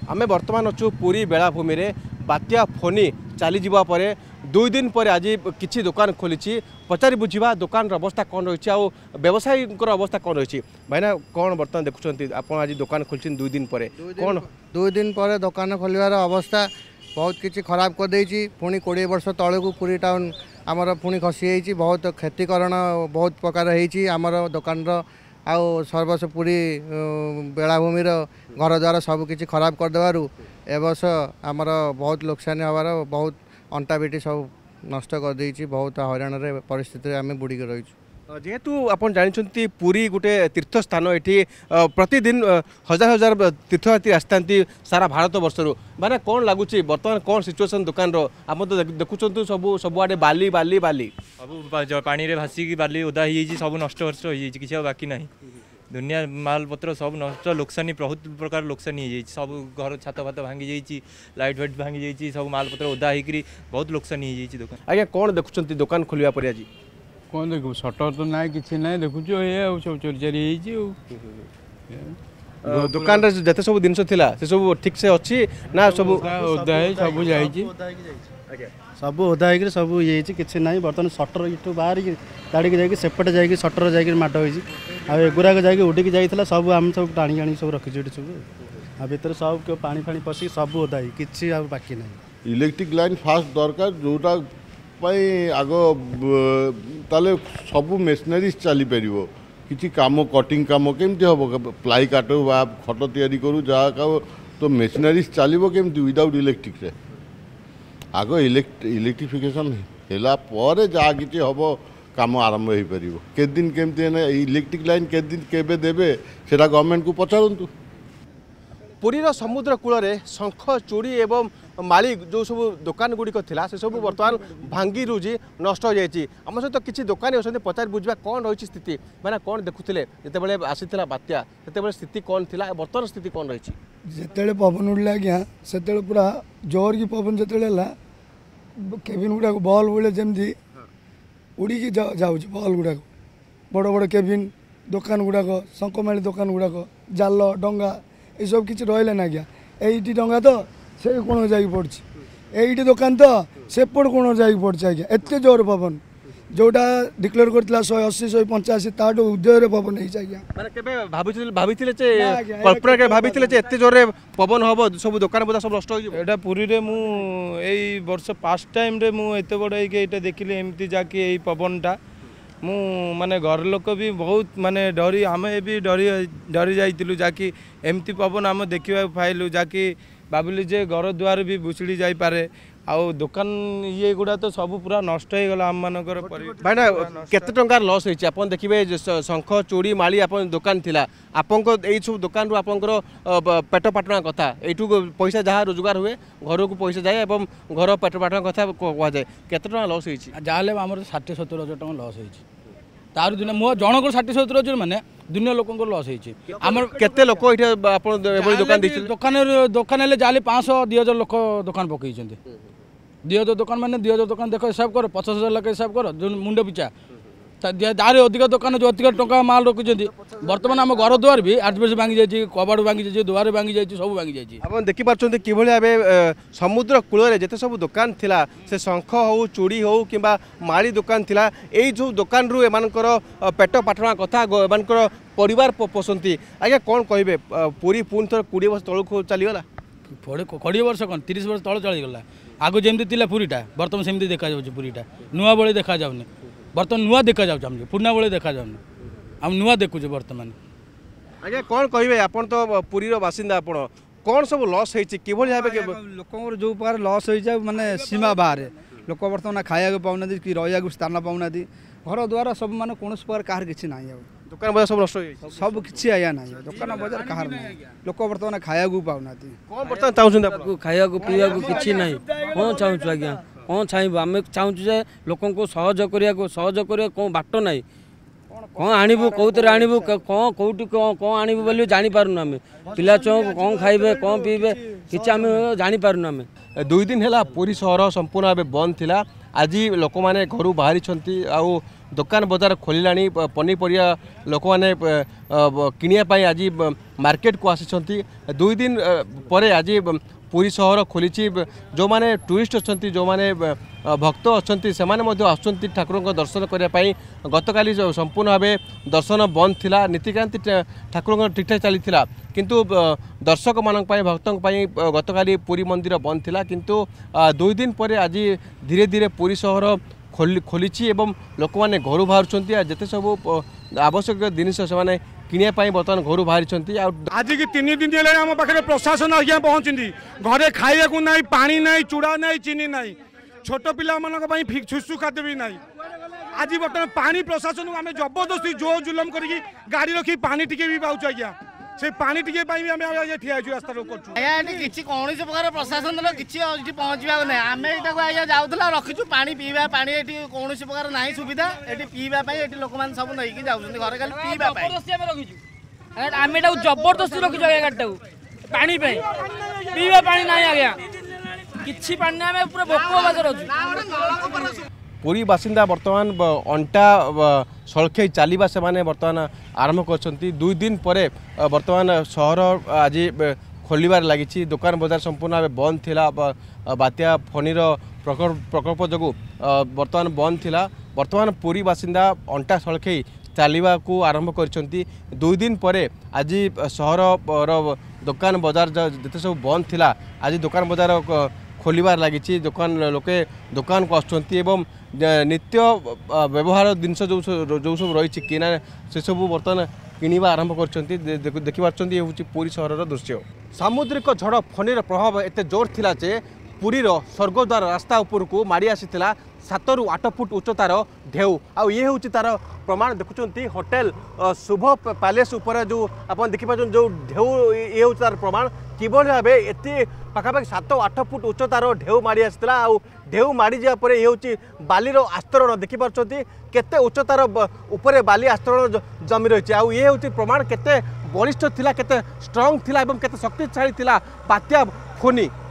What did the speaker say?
आमे वर्तमान अच्छु पुरी बेलाभूमि रे बात्या फोनी चली जावा पर 2 दिन पर आज किसी दुकान खोली पचारि बुझा दुकान अवस्था कौन रही है व्यवसायी अवस्था कौन रही भाईना कौन बर्तमान देखुं आप आज दुकान खोली 2 दिन पर कौन 2 दिन पर दुकान खोलिवार अवस्था बहुत किसी खराब कर देछि पुणी 20 वर्ष तलू पुरी टाउन आमर पुणी खसी जाइए बहुत क्षतिकरण बहुत प्रकार होती आमर दुकान आउ सर्वस्व पूरी बेलाभूमि घर द्वार सब किसी खराब करदेवु ए वर्ष आमर बहुत लोकसान हबार बहुत अंटा बेटी सब नष्ट कर देछि बहुत हैरान परिस्थिति आम बुड़ी रही जेहेतु आप जानते पुरी गोटे तीर्थ स्थान ये प्रतिदिन हजार हजार तीर्थयात्री आसता सारा भारत वर्षर माने कौन लगुच बर्तमान कौन सिचुएसन दुकान आप तो देखुं सबुआडे बाली बाली बाली सब पानी रे भासिकी बाली ओदा हो सब नष्ट वर्ष हो किसी बाकी ना दुनिया माल पत्र सब नष्ट लोकसानी बहुत प्रकार लोकसानी हो सब घर छात फात भांगी जाइए लाइट फाइट भांगी जाइए सब माल पत्र ओदा होकर बहुत लोकसानी हो दुकान आज्ञा कौन देखुं दुकान खोलिया पर आज कौन देखो सटर तो ना कि ना देखु सब चोरी चारी दुकान जिते सब जिन से सब ठीक से अच्छी ना सब ओदा सब सब ओदा हो सब ये किसी ना बर्तमान सटर इटू बाहर ताड़िकी जाकि सेपटे जाकि सटर जाकि माड होगुराक जाकि उड़िकी जाइए सब आम सब टाणी आनी सब रखी सब आ भर सब पानी फाणी पशिक सब ओदा किसी बाकी ना इलेक्ट्रिक लाइन फास्ट दरकार जोटा आग ताले सब मेसनारीज चली पार किसी काम कटिंग काम केमती हम प्लाई काटू बा खट तैयारी करूँ जहाँ तो मेसनारीज चलो केमती विदाउट इलेक्ट्रिक से आग इलेक्ट्रिफिकेशन है जहाँ किसी हम काम आरंभ हो पार के दिन केमती इलेक्ट्रिक लाइन के दिन केबे देबे सेटा गवर्नमेंट को पचारतु पुरीर समुद्र कूल शंख चूड़ी एवं माली जो सब दुकान गुड़िक थिला से सब बर्तमान भांगी रुजी नष्ट हो जाएगी आम सहित किसी दुकानी अच्छा पचार बुझा कौन रही स्थिति मैंने कौन देखुले जिते आसीला बात्या से स्थिति कौन थी बर्तमान स्थिति कौन रही जिते पवन उड़े आज्ञा से पूरा जोर की पवन जो केबिन गुड़ाक बल उड़े जमी उड़ी जाऊँ बल गुड़ाक बड़ बड़ केबिन दुकान गुड़ाक शंखमाली दुकान गुड़ाक जाल डंगा ये सब किसी रहा ना आज्ञा ये डंगा तो से कोण जा पड़ी ये दुकान तो सेपट कोण जा पड़ी आज्ञा एत जोर पवन जोटा डिक्लेयर करता 180 185 ताठू उदय पवन कल्पना भाई एत जोर पवन हम सब दुकान बजा सब नष्ट हो पुरी रे मु एई वर्ष फास्ट टाइम रे मु एते बड़ ये देखिले एमती जाकि यही पवनटा मु माने घर लोक भी बहुत माने डरी आम भी डरी जाइलु जाकि एमती पवन आम देखा पाइलु जाकि भाविलु जे घर द्वार भी भुसड़ी जाई पारे आउ दुकान ये गुड़ा तो सब पूरा नष्ट हो गला आम मानकर भाईना केते टंकार लॉस होइछि आपन देखिबे शंख चूड़ी माली आपन दुकान थिला आपन एई सब दुकान रु आपनकर पेट पाटना कथा एठू पैसा जहाँ रोजगार हुए घर को पैसा जाए एवं घर पेट पाटना कथा कह जाए केते टंका लॉस होइछि जाले हमर 60-70 हजार टंका लॉस होइछि तार दिन मो जनक 60-70 हजार माने दुनिया लोक लॉस होइछि हमर केते लोक इठे आपन एबोली दुकान दिछि दुकान हेले जाले 500-2000 लोक दुकान पकईछन्ते 2000 दुकान माने 2000 दुकान देखो हिसाब कर 50,000 लाख हिसाब कर जो मुंड पिछा दारे अधिक दुकान जो अधिक टंका माल रखुଛନ୍ତି बर्तमान आम घर द्वार भी आजबेस भांगी जाइए कबाड़ भांगी जाइए दुआर भांगी जाइए सब भांगी जाइए आप देखिपार्थ कि भाव समुद्र कूल जिते सब दुकान थिला से शंख हो चूड़ी हो कि माड़ी दुकान थिला यही जो दुकान रु एमानकर पेट पाटना कथा एमानकर परिवार पोषंती आज्ञा कौन कहे पूरी पुणी थर 20 वर्ष तलू चलीगला 20 वर्ष कौन 30 वर्ष तल चलीगला आगु जमी थी पुरीटा बर्तमान सेमती देखा पुरीटा नुआ बड़े देखा जाऊनी बर्तमान नुआ देखा जाऊँ पुराना बड़े देखा जाऊनी आम नुआ देखुचे बर्तमान आज्ञा कौन कहे आपन तो पुरीर बासिंदा आपण कौन सब लॉस होती कि लोक जो प्रकार लॉस हो माने सीमा बाहर लोक बर्तमान खाया पाऊना कि रहा स्थान पाऊना घर द्वार सब माने कौन प्रकार कहार किसी ना दुकान बजार सब नष्ट सब किसी आया ना दुकान बजार कहार ना लोक बर्तमान खाया पाऊना कौन बर्तमान चाहूँ खाया पीवा किसी ना कौन चाहूँ आज्ञा कौन चाहबू आम चाहूँ लोक सहज करा कौन बाट ना कौन आणबू कौर आणबू कौन कौटी कौन आणबू बोली जापारूँ आम पिला छुआ कौन खाइबे कौन पीबे किसी आम जापारूँ आम 2 दिन है पुरी सहर संपूर्ण भाव बंद थिला आज लोक मैंने घर बाहरी आउ दुकान बजार खोलिलानी पनीपरिया लोक मैंने किनिया आज मार्केट को आसी 2 दिन पर आज पुरी सहर खोली जो माने टूरिस्ट अच्छा जो माने भक्त अच्छा से आसुँच ठाकुर दर्शन करने गतकाली संपूर्ण भाव दर्शन बंद थिला नीतिकांति ठाकुर ठीक ठाक चली किंतु दर्शक मान भक्तों गतकाली पुरी मंदिर बंद थिला किंतु 2 दिन पर आज धीरे धीरे पुरी सहर खोली एवं लोक मैंने घर बाहर जिते सब आवश्यक जिनिस से किनिया बर्तमान घर बाहरी आज की 3 दिन है आम पाखे प्रशासन आज्ञा पहुँची घरे खाइबा ना पानी ना चूड़ा ना चीनी ना छोट पिला शिशु खाद्य भी ना आज बर्तमान पानी प्रशासन को आम जबरदस्ती जो जुलम करके गाड़ी रखी पानी टिके भी पाऊँ आज्ञा से पानी टिके ठिया रास्ता कौन प्रकार प्रशासन किसी पहुँचा ना आम यहाँ जाऊला रखीचु पानी पीवा पानी ये कौन प्रकार ना सुविधा ये पीवाई ये लोक मैंने सब नहीं जाऊँ घर खाली पीवा आम जबरदस्ती रखीचु गाड़ी पानी पीवा पानी ना आज्ञा किसी पानी ना आम पूरा भोक पुरी बासिंदा बर्तमान अंटा सलखे चलवा से माने बर्तमान आरंभ कर 2 दिन पर बर्तमान सहर आज खोलिबार लगी दुकान बजार संपूर्ण भाव बंद थिला बात्या फनीर प्रकल्प जो बर्तमान बंद थिला बर्तमान पुरी बासिंदा अंटा सलखे चलवा को आरंभ कर 2 दिन पर आज सहर दुकान बजार जिते सब बंद थिला आज दुकान बजार खोलिबार लगी दुकान लोके दुकान को आसुँच नित्य व्यवहार जिनस जो सब रही किना से सब बर्तमान किणवा आरंभ कर देखिपार हूँ पुरी सहर दृश्य सामुद्रिक झड़ फनीर प्रभाव एत जोर थिला जे पुरीर स्वर्गद्वार रास्ता उपर को माड़ी आसीथिला 7 ରୁ 8 फुट उच्चतार ढेउ आ ये हूँ तार प्रमाण देखुंत होटेल शुभ पैलेस उपर जो आप देखिपार जो ढेउ ये हूँ तार प्रमाण किभली भाव एत पाखापाखि 7-8 फुट उच्चतार ढेउ माड़ी आसीथिला आ ढेउ माड़ी जा पर ये हूँ बालीर आस्तरण देखिपार केते उच्चतार उपरे बाली आस्तरण जमी रही आ ये हूँ प्रमाण केते बलिष्ठ थिला केते स्ट्रांग थिला एवं केते शक्तिशाली थिला बात्या फोनी